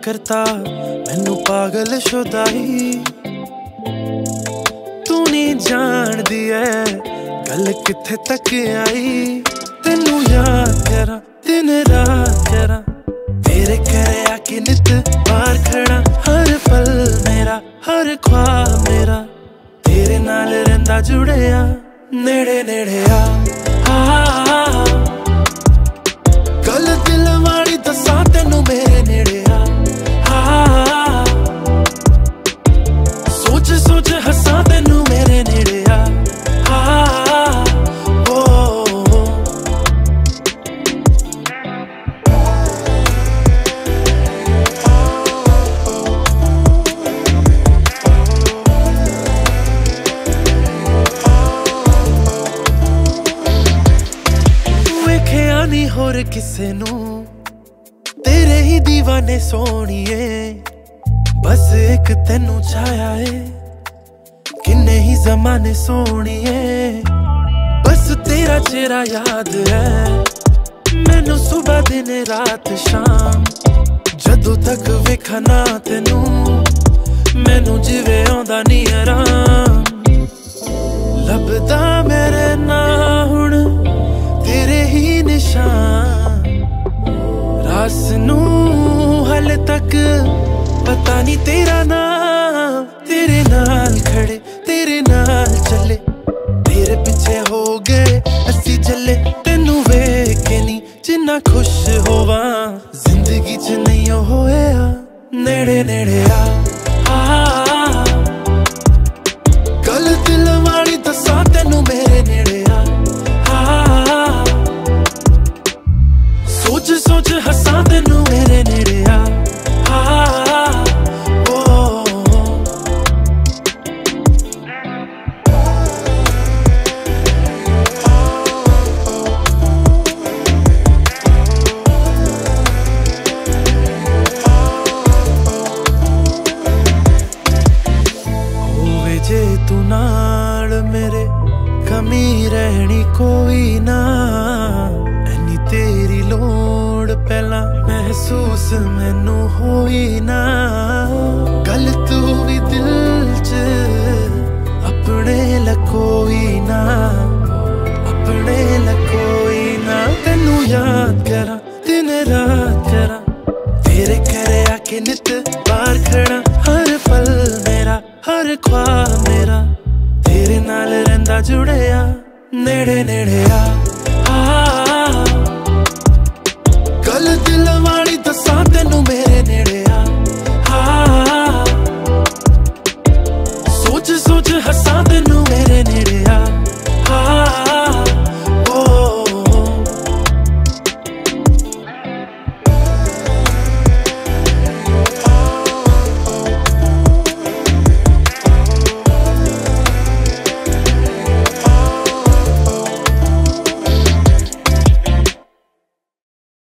करता मैनू पागल शुदाई। तू नहीं जान दी है गल किथे तक आई। तेनू याद करा दिन रात करा तेरे घरे आके नित बार खड़ा। हर पल मेरा हर ख्वाब मेरा तेरे नाल रहिंदा जुड़िया। नेड़े नेड़े आ गल दिल वाली दसा तेनू मेरे नेड़े आ। सोच सोच हसा तेनू मेरे नेड़े आ। नहीं होर किसे नू तेरे ही दीवाने सोनिए। बस एक तेनू छाया है किन्ने ही जमाने सोनिए। बस तेरा चेहरा याद है मैनू सुबह दिन रात शाम। जदों तक वेखा ना तेनू मैनू जिवे आउंदा नी आराम। लभदा मेरे ना हुण तेरे ही निशान। रास नू हाले तक पता नहीं तेरा नाम। तेरे नाल खड़े तेरे नाल चले तेरे पीछे हो गए असी जले। तेनू वेख के नी जिन्ना खुश होवा जिंदगी च नहीं होया। नेड़े नेड़े आ गल दिल वाली दसा तेनू मेरे नेड़े आ। सोच सोच हसा तेनू मेरे नेड़े आ। होवे जे तू नाल मेरे कमी रहनी कोई ना। ऐनी तेरी लोड़ पहला महसूस मैनू होई ना। गल तू भी दिल च अपने लकोई ना अपने लकोई ना। तेनू याद करा दिन रात करा तेरे घरे आके नित बार खड़ा। हर पल मेरा हर ख्वाब मेरा तेरे नाल रहिंदा जुड़िया। नेड़े नेड़े आ